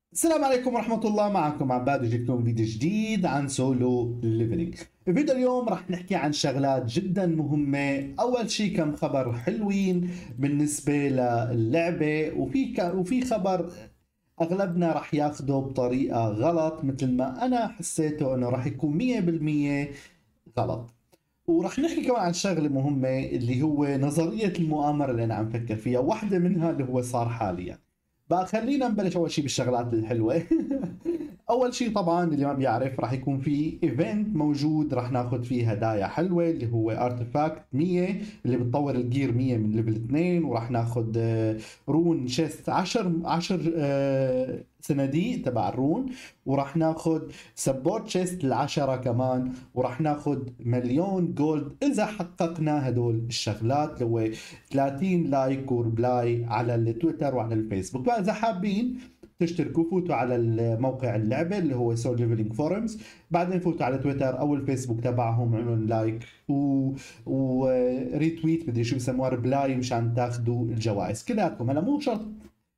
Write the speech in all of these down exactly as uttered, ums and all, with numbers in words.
السلام عليكم ورحمة الله. معكم عباد وجبتكم فيديو جديد عن سولو ليفلينج. في فيديو اليوم راح نحكي عن شغلات جدا مهمة. أول شيء كم خبر حلوين بالنسبة للعبة، وفي ك... وفي خبر أغلبنا راح ياخده بطريقة غلط، مثل ما أنا حسيته أنه راح يكون مية بالمية غلط. وراح نحكي كمان عن شغلة مهمة اللي هو نظرية المؤامرة اللي أنا عم فكر فيها، واحدة منها اللي هو صار حاليا. بقى خلينا نبلش اول شيء بالشغلات الحلوه. اول شيء طبعا اللي ما بيعرف راح يكون في ايفنت موجود، راح ناخذ فيه هدايا حلوه اللي هو ارتفاكت مية اللي بتطور الجير مية من ليفل اثنين، وراح ناخذ آه، رون شيست عشر عشر آه، صناديق تبع الرون، وراح ناخذ سبورت شيست العشرة كمان، وراح ناخذ مليون جولد اذا حققنا هدول الشغلات، اللي هو ثلاثين لايك وربلاي على التويتر وعلى الفيسبوك. بقى اذا حابين تشتركوا فوتوا على موقع اللعبه اللي هو سول ليفلينج فورمز، بعدين فوتوا على تويتر او الفيسبوك تبعهم، عملوا لايك و... وريتويت مدري شو بسموها، ريبلاي، مشان تاخذوا الجوائز كلياتكم. هلا مو شرط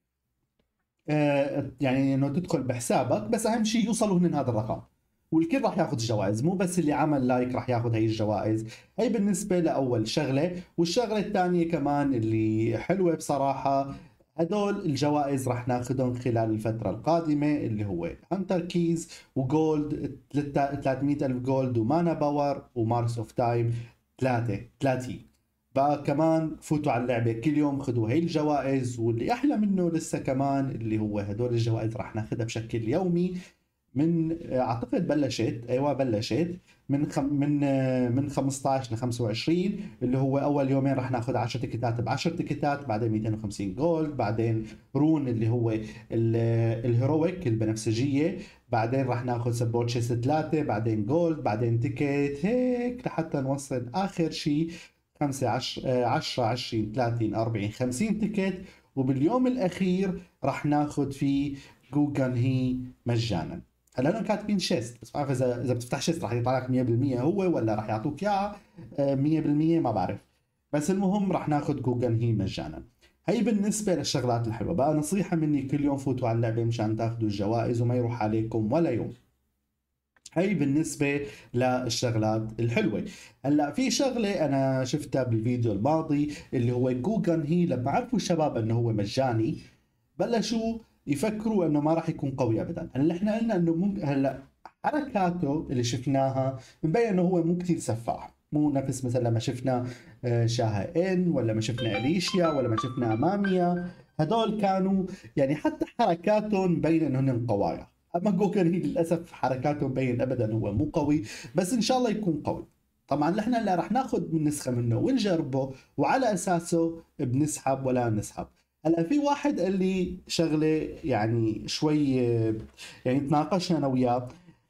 آه يعني انه تدخل بحسابك، بس اهم شيء يوصلوا هن هذا الرقم، والكل راح ياخذ الجوائز، مو بس اللي عمل لايك راح ياخذ هي الجوائز. هي بالنسبه لاول شغله. والشغله الثانيه كمان اللي حلوه بصراحه، هدول الجوائز راح ناخذهم خلال الفترة القادمة، اللي هو هانتر كيز وجولد ثلاثمية ألف جولد ومانا باور ومارس اوف تايم ثلاثة ثلاثين. بقى كمان فوتوا على اللعبة كل يوم خذوا هي الجوائز، واللي أحلى منه لسه كمان اللي هو هدول الجوائز راح ناخذها بشكل يومي. من اعتقد بلشت، ايوه بلشت من خم من من خمستاشر ل خمسة وعشرين، اللي هو اول يومين راح ناخذ عشر تيكتات ب عشر تيكتات، بعدين مئتين وخمسين جولد، بعدين رون اللي هو الهيرويك البنفسجيه، بعدين راح ناخذ سبورت شيست ثلاثه، بعدين جولد، بعدين تيكت، هيك لحتى نوصل اخر شيء خمسة عشرة عشرين ثلاثين أربعين خمسين تيكت. وباليوم الاخير راح ناخذ فيه جوجل هي مجانا. هلا انا كاتبين شيست، بس ما بعرف اذا اذا بتفتح شيست راح يطلع لك مية بالمية هو، ولا راح يعطوك اياه آه، مية بالمية ما بعرف. بس المهم راح ناخذ جوجل هي مجانا. هي بالنسبة للشغلات الحلوة. بقى نصيحة مني كل يوم فوتوا على اللعبة مشان تاخذوا الجوائز وما يروح عليكم ولا يوم. هي بالنسبة للشغلات الحلوة. هلا في شغلة أنا شفتها بالفيديو الماضي، اللي هو جوجل هي لما عرفوا الشباب أنه هو مجاني بلشوا يفكروا انه ما راح يكون قوي ابدا. هلا احنا قلنا انه ممكن، هلا حركاته اللي شفناها مبين انه هو مو كثير سفاح، مو نفس مثلا ما شفنا آه، شاها ان، ولا ما شفنا اليشيا، ولا ما شفنا اماميا. هدول كانوا يعني حتى حركاتهم مبين انهم قوايا. اما جوكن هي للاسف حركاته مبين ابدا هو مو قوي، بس ان شاء الله يكون قوي. طبعا نحن هلا رح ناخذ من نسخه منه ونجربه، وعلى اساسه بنسحب ولا نسحب. هلا في واحد قال لي شغله يعني شوي، يعني تناقشنا انا وياه.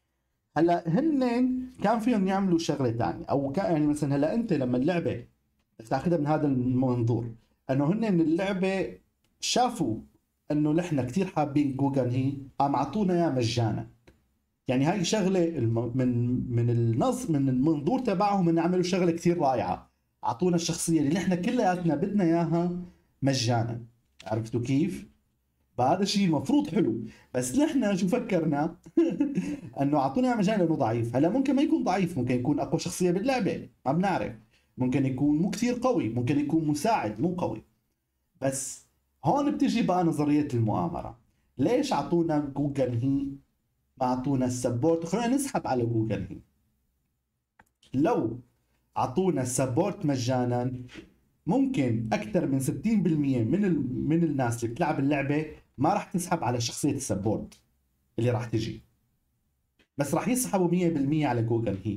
هلا هن كان فيهم يعملوا شغله ثانيه، او كان يعني مثلا هلا انت لما اللعبه تاخذها من هذا المنظور، انه هن من اللعبه شافوا انه نحن كثير حابين جوجل هي، قام اعطونا اياه مجانا. يعني هاي شغله الم... من من النص من المنظور تبعهم ان عملوا شغله كثير رائعه، اعطونا الشخصيه اللي نحن كلياتنا بدنا اياها مجانا. عرفتوا كيف؟ فهذا الشيء المفروض حلو، بس نحن شو فكرنا؟ انه اعطونا اياه مجانا لانه ضعيف. هلا ممكن ما يكون ضعيف، ممكن يكون اقوى شخصيه باللعبه، ما بنعرف. ممكن يكون مو كثير قوي، ممكن يكون مساعد مو قوي. بس هون بتجي بقى نظريه المؤامره. ليش اعطونا جوجل هي ما اعطونا السبورت؟ خلينا نسحب على جوجل هي. لو اعطونا السبورت مجانا، ممكن اكثر من ستين بالمية من ال... من الناس اللي بتلعب اللعبه ما راح تسحب على شخصيه السبورت اللي راح تجي، بس راح يسحبوا مية بالمية على جوجل هي.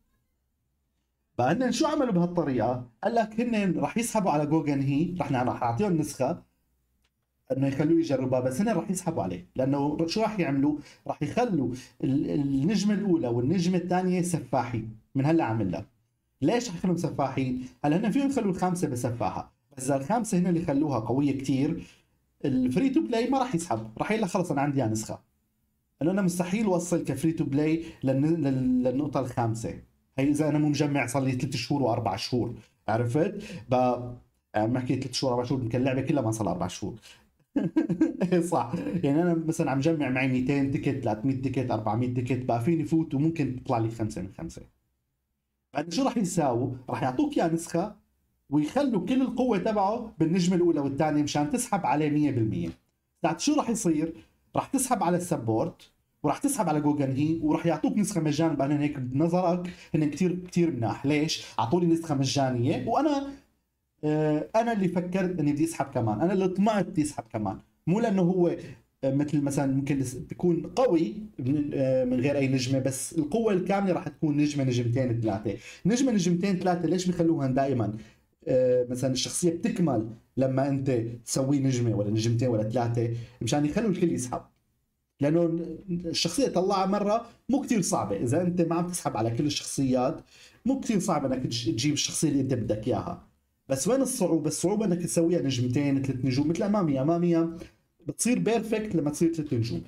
فهن شو عملوا بهالطريقه؟ قال لك هن راح يسحبوا على جوجل هي، راح راح نعطيهم نسخه انه يخلوه يجربها، بس هن راح يسحبوا عليه. لانه شو راح يعملوا؟ راح يخلوا ال- النجمه الاولى والنجمه الثانيه سفاحين من هلا عامل لك. ليش رح يخلوهم سفاحين؟ هلا هن فيهم يخلوا الخامسه بسفاحه، بس اذا الخامسه هن اللي خلوها قويه كثير، الفري تو بلاي ما راح يسحب، راح يقول لك خلص انا عندي نسخه. لانه انا مستحيل اوصل كفري تو بلاي للن... لل- للنقطه الخامسه. هي اذا انا مو مجمع صار لي ثلاث شهور واربع شهور. عرفت؟ ب يعني بحكي ثلاث شهور اربع شهور، يمكن اللعبه كلها ما صار لها اربع شهور. ايه صح. يعني انا مثلا عم جمع معي مئتين تيكت، ثلاثمئة تيكت، أربعمئة تيكت، بقى فيني فوت وممكن تطلع لي خمسة من خمسة. بعد شو راح يساووا؟ راح يعطوك اياه نسخة ويخلوا كل القوة تبعه بالنجمة الأولى والثانية مشان تسحب عليه مية بالمية. بعد شو راح يصير؟ راح تسحب على السبورت وراح تسحب على جوجن هي وراح يعطوك نسخة مجانا. بعدين هيك بنظرك هن كثير كثير مناح. ليش؟ اعطوني نسخة مجانية وانا آه، انا اللي فكرت اني بدي اسحب كمان، انا اللي طمعت بدي اسحب كمان. مو لانه هو آه، مثل مثلا ممكن بيكون قوي من آه، من غير اي نجمه، بس القوه الكامله راح تكون نجمه نجمتين ثلاثه. نجمه نجمتين ثلاثه ليش بيخلوها دائما آه، مثلا الشخصيه بتكمل لما انت تسوي نجمه ولا نجمتين ولا ثلاثه، مشان يخلوا الكل يسحب. لانه الشخصيه طلعها مره مو كثير صعبه، اذا انت ما عم تسحب على كل الشخصيات مو كثير صعب انك تجيب الشخصيه اللي انت بدك اياها. بس وين الصعوبة؟ الصعوبة انك تسويها نجمتين ثلاث نجوم. مثل امامية، امامية بتصير بيرفكت لما تصير ثلاث نجوم.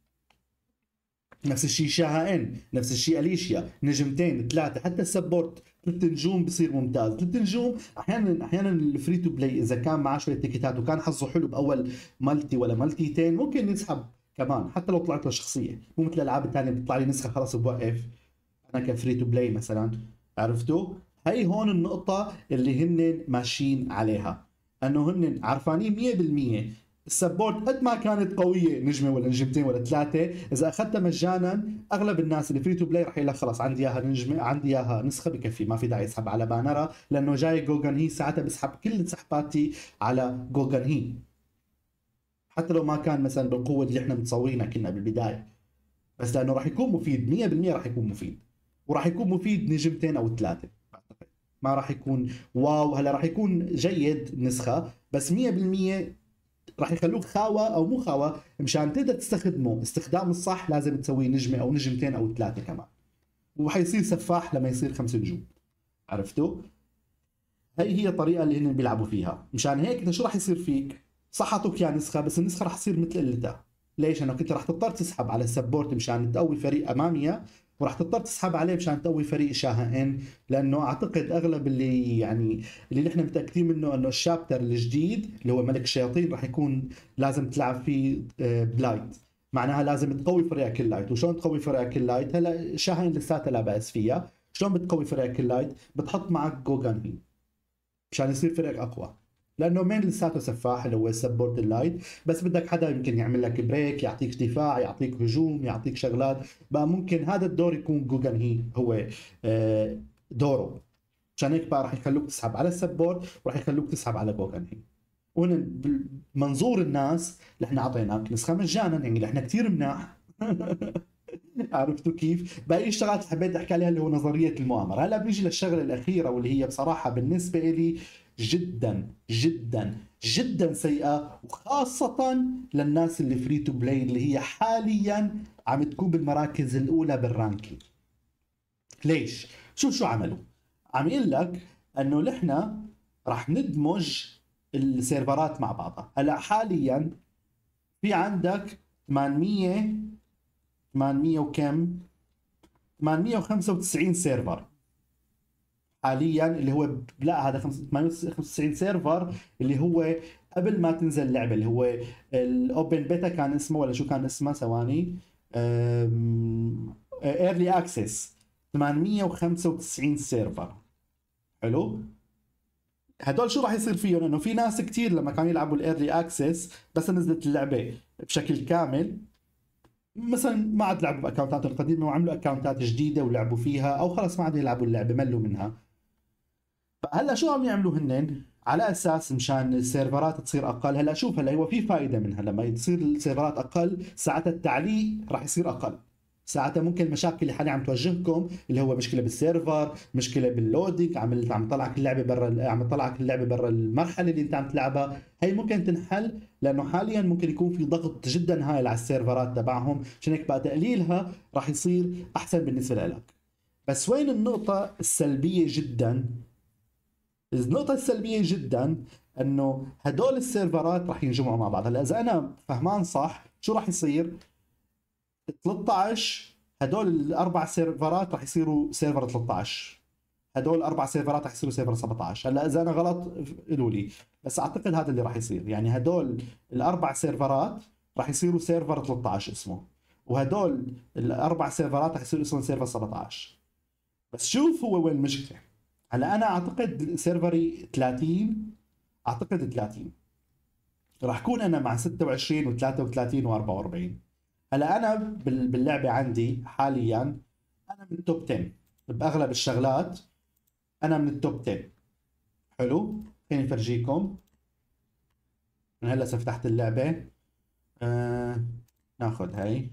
نفس الشيء شاها ان، نفس الشيء اليشيا، نجمتين ثلاثة. حتى السبورت ثلاث نجوم بصير ممتاز. ثلاث نجوم احيانا احيانا الفري تو بلاي اذا كان معاه شوية تيكيتات وكان حظه حلو باول مالتي ولا مالتيتين ممكن يسحب كمان حتى لو طلعت له شخصية. مو مثل الالعاب الثانية بتطلع لي نسخة خلاص بوقف. انا كفري تو بلاي مثلا، عرفتوا؟ هي هون النقطة اللي هن ماشيين عليها، انه هن عرفانين مية بالمية السبورت قد ما كانت قوية نجمة ولا نجمتين ولا ثلاثة، اذا اخذتها مجانا اغلب الناس اللي فري تو بلاي رح يقول لك خلص عندي اياها نجمة، عندي اياها نسخة بكفي، ما في داعي اسحب على بانرا لانه جاي جوجن هي ساعتها بسحب كل سحباتي على جوجن هي. حتى لو ما كان مثلا بالقوة اللي احنا متصورينها كنا بالبداية، بس لانه راح يكون مفيد مية بالمية، راح يكون مفيد. وراح يكون مفيد نجمتين او ثلاثه بعتقد، ما راح يكون واو. هلا راح يكون جيد نسخه، بس مية بالمية راح يخلوك خاوه او مو خاوه. مشان تقدر تستخدمه استخدام الصح لازم تسوي نجمه او نجمتين او ثلاثه كمان. وحيصير سفاح لما يصير خمس نجوم. عرفتوا؟ هي هي الطريقه اللي هن بيلعبوا فيها. مشان هيك انت شو راح يصير فيك؟ صح اعطوك يا نسخه، بس النسخه راح تصير مثل قلتها. ليش؟ انه كنت راح تضطر تسحب على السبورت مشان تقوي فريق اماميه، وراح تضطر تسحب عليه مشان تقوي فريق شاها ان. لانه اعتقد اغلب اللي يعني اللي نحن متاكدين منه انه الشابتر الجديد اللي هو ملك الشياطين راح يكون لازم تلعب فيه آه، بلايت. معناها لازم تقوي فريقك اللايت. وشلون تقوي فريقك اللايت؟ هلا شاها ان لساتها لا باس فيها. شلون بتقوي فريقك اللايت؟ بتحط معك جوجان هي مشان يصير فريق اقوى. لانه مين لساته سفاح اللي هو سبورت اللايت، بس بدك حدا يمكن يعمل لك بريك، يعطيك دفاع، يعطيك هجوم، يعطيك شغلات. بقى ممكن هذا الدور يكون جوجن هي هو آه، دوره. مشان هيك بقى راح يخلوك تسحب على السبورت وراح يخلوك تسحب على جوجن هي. وهنا بمنظور الناس اللي احنا اعطيناك نسخه مجانا، يعني اللي احنا كثير مناح. عرفتوا كيف؟ باقي الشغلات اللي حبيت احكي عليها اللي هو نظريه المؤامره. هلا بنيجي للشغله الاخيره واللي هي بصراحه بالنسبه لي جدا جدا جدا سيئه، وخاصه للناس اللي فري تو بلاي اللي هي حاليا عم تكون بالمراكز الاولى بالرانكينج. ليش؟ شوف شو عملوا. عم يقول لك انه نحن راح ندمج السيرفرات مع بعضها. هلا حاليا في عندك ثمانمئة ثمانمئة وكم ثمانمئة وخمسة وتسعين سيرفر حاليا، اللي هو لا هذا ثمانمئة وخمسة وتسعين سيرفر اللي هو قبل ما تنزل اللعبه، اللي هو الاوبن بيتا كان اسمه ولا شو كان اسمه ثواني، ايرلي اكسس. ثمانمئة وخمسة وتسعين سيرفر. حلو. هدول شو راح يصير فيهم؟ انه في ناس كتير لما كانوا يلعبوا الايرلي اكسس بس نزلت اللعبه بشكل كامل مثلا ما عاد لعبوا باكونتاتهم القديمه وعملوا اكونتات جديده ولعبوا فيها، او خلص ما عاد يلعبوا اللعبه ملوا منها. فهلا شو عم يعملوا هنن على اساس مشان السيرفرات تصير اقل؟ هلا شوف، هلا هو في فائده منها لما تصير السيرفرات اقل، ساعتها التعليق راح يصير اقل. ساعتها ممكن المشاكل اللي حاليا عم توجهكم اللي هو مشكله بالسيرفر، مشكله باللودينج، عم عم طلعك اللعبه برا، عم طلعك اللعبه برا المرحله اللي انت عم تلعبها، هي ممكن تنحل. لانه حاليا ممكن يكون في ضغط جدا هائل على السيرفرات تبعهم، عشان هيك بقى تقليلها راح يصير احسن بالنسبه لك. بس وين النقطه السلبيه جدا؟ النقطة السلبية جدا انه هدول السيرفرات راح ينجمعوا مع بعض. هلا اذا انا فهمان صح شو راح يصير؟ ثلاثة عشر هدول الاربع سيرفرات راح يصيروا سيرفر ثلاثة عشر. هدول اربع سيرفرات رح يصيروا سيرفر سبعطعش. هلا اذا انا غلط قولوا لي، بس اعتقد هذا اللي رح يصير. يعني هدول الاربع سيرفرات رح يصيروا سيرفر ثلاثطعش اسمه، وهدول الاربع سيرفرات رح يصيروا اسمهم سيرفر سبعطعش. بس شوف هو وين المشكله. هلا انا اعتقد سيرفري ثلاثين، اعتقد ثلاثين راح كون انا مع ستة وعشرين و33 و44. هلا انا باللعبه عندي حاليا انا من التوب عشرة باغلب الشغلات، انا من التوب عشرة. حلو، خليني افرجيكم من هلا فتحت اللعبه. آه... ناخذ هاي،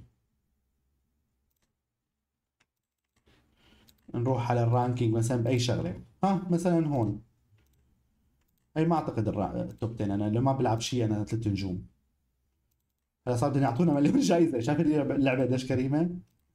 نروح على الرانكينج مثلا باي شغله. ها مثلا هون هي ما اعتقد الرا... التوب عشرة. انا لو ما بلعب شيء انا ثلاث نجوم. هلا صار بدهم يعطونا مليون جايزه. شايف اللعبه قديش كريمه؟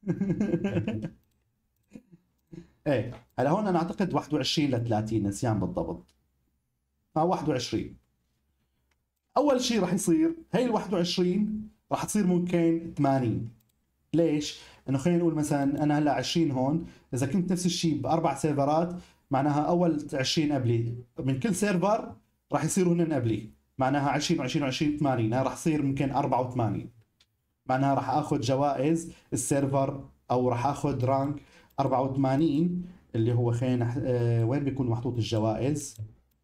ايه هلا هون انا اعتقد واحد وعشرين ل ثلاثين، نسيان بالضبط. اه واحد وعشرين. اول شيء راح يصير هي ال واحد وعشرين راح تصير ممكن ثمانين. ليش؟ انه خلينا نقول مثلا انا هلا عشرين هون، اذا كنت نفس الشيء باربع سيرفرات معناها اول عشرين قبلي من كل سيرفر راح يصيروا هن قبلي، معناها عشرين و20 و20 ثمانين. راح يصير يمكن اربعة وثمانين، معناها راح اخذ جوائز السيرفر او راح اخذ رانك اربعة وثمانين اللي هو خلينا آه وين بيكون محطوط الجوائز؟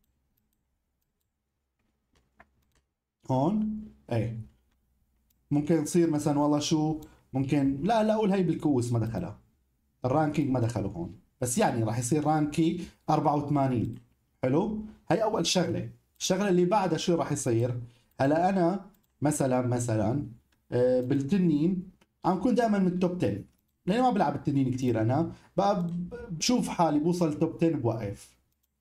هون. اي ممكن تصير مثلا والله شو ممكن، لا لا اقول هي بالكؤوس ما دخلها، الرانكينج ما دخله هون، بس يعني راح يصير رانكي اربعة وثمانين. حلو، هي اول شغله. الشغله اللي بعدها شو راح يصير؟ هلا انا مثلا مثلا آه، بالتنين عم كون دائما من التوب عشرة، لاني ما بلعب التنين كثير. انا بقى بشوف حالي بوصل التوب عشرة بوقف.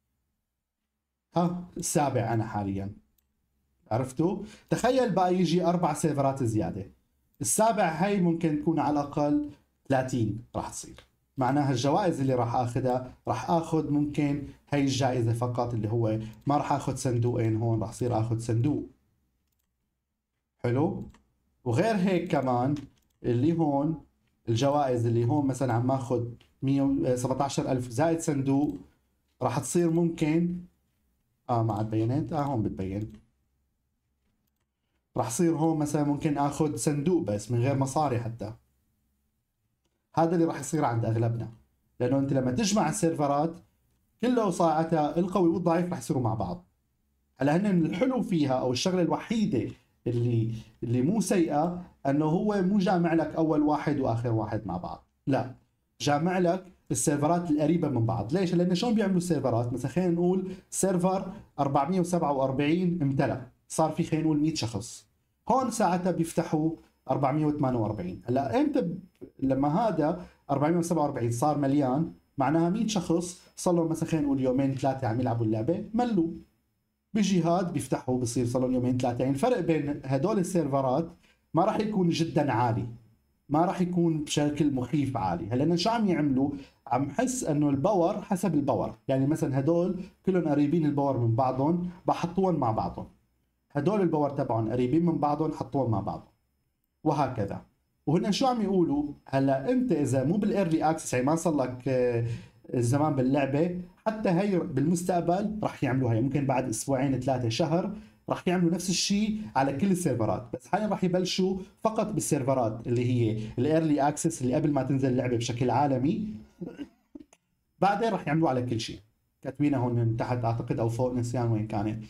ها السابع انا حاليا. عرفتوا؟ تخيل بقى يجي اربع سيرفرات زياده، السابع هي ممكن تكون على الاقل ثلاثين راح تصير. معناها الجوائز اللي راح اخذها راح اخذ ممكن هي الجائزه فقط، اللي هو ما راح اخذ صندوقين هون، راح اصير اخذ صندوق. حلو، وغير هيك كمان اللي هون الجوائز اللي هون مثلا عم اخذ مية وسبعطعش ألف زائد صندوق، راح تصير ممكن اه ما عاد بينت، اه هون بتبين. راح صير هون مثلا ممكن اخذ صندوق بس من غير مصاري حتى. هذا اللي راح يصير عند اغلبنا، لانه انت لما تجمع السيرفرات كله ساعتها القوي والضعيف راح يصيروا مع بعض. هلا هن الحلو فيها او الشغله الوحيده اللي اللي مو سيئه انه هو مو جامع لك اول واحد واخر واحد مع بعض، لا جامع لك السيرفرات القريبه من بعض. ليش؟ لان شلون بيعملوا السيرفرات؟ مثلا خلينا نقول سيرفر اربعمية وسبعة واربعين امتلأ، صار في خلينا نقول مية شخص، هون ساعتها بيفتحوا اربعمية وثمانية واربعين. هلا امتى ب... لما هذا اربعمية وسبعة واربعين صار مليان، معناها مية شخص صار لهم مثلا خلينا نقول يومين ثلاثه عم يلعبوا اللعبه ملوا، بيجي هاد بيفتحوا بصير صار لهم يومين ثلاثه. يعني الفرق بين هدول السيرفرات ما راح يكون جدا عالي، ما راح يكون بشكل مخيف عالي. هلا شو عم يعملوا؟ عم حس انه الباور حسب الباور، يعني مثلا هدول كلهم قريبين الباور من بعضهم بحطوهم مع بعضهم، هدول الباور تبعهم قريبين من بعضهم حطوهم مع بعضهم، وهكذا. وهن شو عم يقولوا؟ هلا انت اذا مو بالايرلي اكسس، يعني ما صار لك آه، زمان باللعبه، حتى هي بالمستقبل راح يعملوها، يعني ممكن بعد اسبوعين ثلاثه شهر راح يعملوا نفس الشيء على كل السيرفرات. بس حاليا راح يبلشوا فقط بالسيرفرات اللي هي الايرلي اكسس اللي قبل ما تنزل اللعبه بشكل عالمي، بعدين راح يعملوا على كل شيء. كاتبينها هون من تحت اعتقد او فوق، نسيان وين كانت.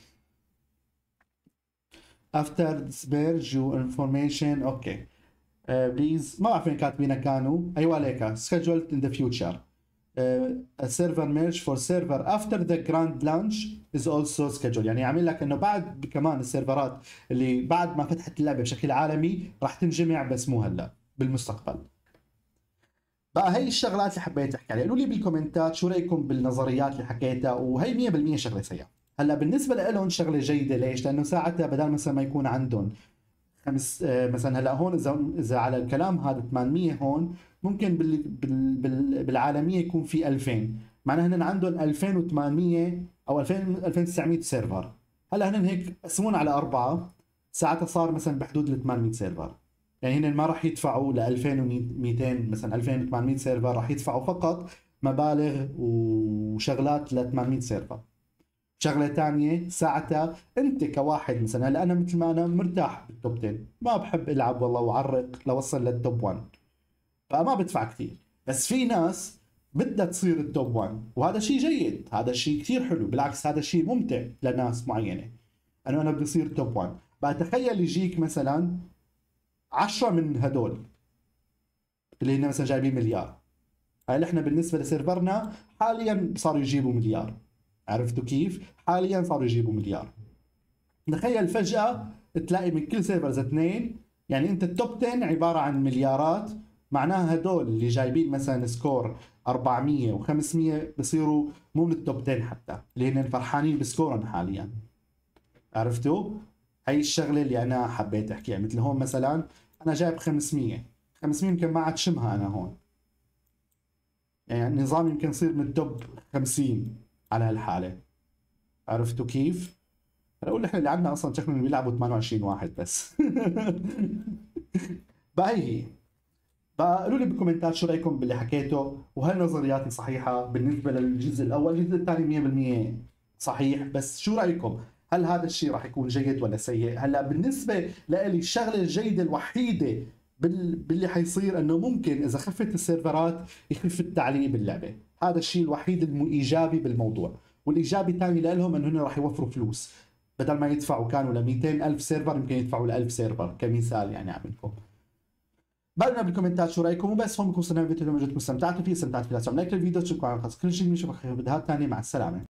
after disperse your information اوكي بليز، ما بعرف وين كاتبينها كانوا. ايوه عليك scheduled in the future uh, a server merge for server after the grand launch is also scheduled. يعني عامل لك انه بعد كمان السيرفرات اللي بعد ما فتحت اللعبه بشكل عالمي راح تنجمع، بس مو هلا، بالمستقبل. بقى هي الشغلات اللي حبيت احكي عليها. قولوا لي بالكومنتات شو رايكم بالنظريات اللي حكيتها، وهي مية بالمية شغله سيئه. هلا بالنسبه لهم شغله جيده. ليش؟ لانه ساعتها بدل مثلا ما يكون عندهم خمس آه، مثلا هلا هون اذا اذا على الكلام هذا ثمانمية، هون ممكن بال بال بال بالعالميه يكون في ألفين، معناها هن عندهم ألفين وثمانمية او ألفين ألفين وتسعمية سيرفر. هلا هن هيك قسمون على اربعه، ساعتها صار مثلا بحدود ال ثمانمية سيرفر. يعني هن ما راح يدفعوا ل ألفين ومئتين مثلا ألفين وثمانمية سيرفر، راح يدفعوا فقط مبالغ وشغلات ل ثمانمية سيرفر. شغله ثانيه ساعتها انت كواحد مثلا، هلا انا مثل ما انا مرتاح بالتوب عشرة، ما بحب العب والله وعرق لوصل للتوب واحد، فما بدفع كثير. بس في ناس بدها تصير التوب واحد، وهذا شيء جيد، هذا شيء كثير حلو، بالعكس هذا شيء ممتع لناس معينه، انه انا بدي اصير توب واحد. بقى تخيل يجيك مثلا عشرة من هدول اللي هن مثلا جايبين مليار، هاي احنا بالنسبه لسيرفرنا حاليا صاروا يجيبوا مليار. عرفتوا كيف؟ حاليا صاروا يجيبوا مليار. تخيل فجأة تلاقي من كل سيرفرز اثنين، يعني انت التوب عشرة عبارة عن مليارات، معناها هدول اللي جايبين مثلا سكور أربعمية و500 بصيروا مو من التوب عشرة حتى، اللي هن فرحانين بسكورهم حاليا. عرفتوا؟ هي الشغلة اللي انا حبيت احكيها. مثل هون مثلا انا جايب خمسمية، خمسمية يمكن ما عاد شمها انا هون، يعني النظام يمكن يصير من التوب خمسين على هالحالة. عرفتوا كيف؟ اقول احنا اللي عندنا اصلا شكلهم بيلعبوا ثمانية وعشرين واحد بس. بقى هي بقى قولوا لي بالكومنتات شو رايكم باللي حكيته، وهل نظرياتي صحيحه بالنسبه للجزء الاول؟ الجزء الثاني مية بالمية صحيح، بس شو رايكم؟ هل هذا الشيء راح يكون جيد ولا سيء؟ هلا بالنسبه لي الشغله الجيده الوحيده بال... باللي حيصير انه ممكن اذا خفت السيرفرات يخف التعليق باللعبه، هذا الشيء الوحيد الايجابي بالموضوع. والايجابي الثاني لهم انه هن راح يوفروا فلوس، بدل ما يدفعوا كانوا ل مئتين ألف سيرفر يمكن يدفعوا ل ألف سيرفر كمثال يعني عم لكم. بعدنا بالكومنتات شو رايكم، وبس هون بكون صرنا الفيديو. لو جدكم استمتعتوا فيه استمتعتوا فيه لا تنسوا لايك للفيديو، تشوفوا على الخاص كل شيء، بنشوفكم في فيديوهات ثانيه. مع السلامه.